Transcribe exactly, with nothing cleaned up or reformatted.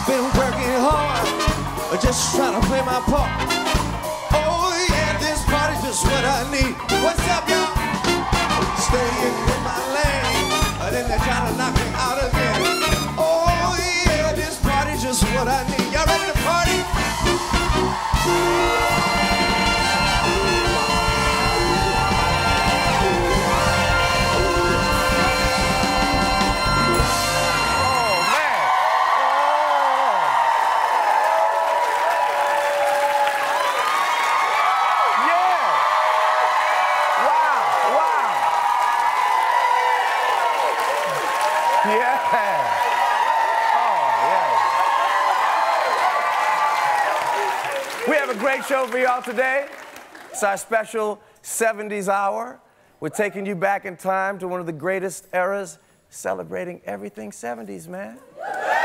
been working hard, just trying to play my part. Oh yeah, this party's just what I need. What's up, y'all? Staying in my lane, and then they're trying to knock me out again. Oh yeah, this party's just what I need. Y'all ready to party? Yeah. Oh, yeah. We have a great show for y'all today. It's our special seventies hour. We're taking you back in time to one of the greatest eras, celebrating everything seventies, man.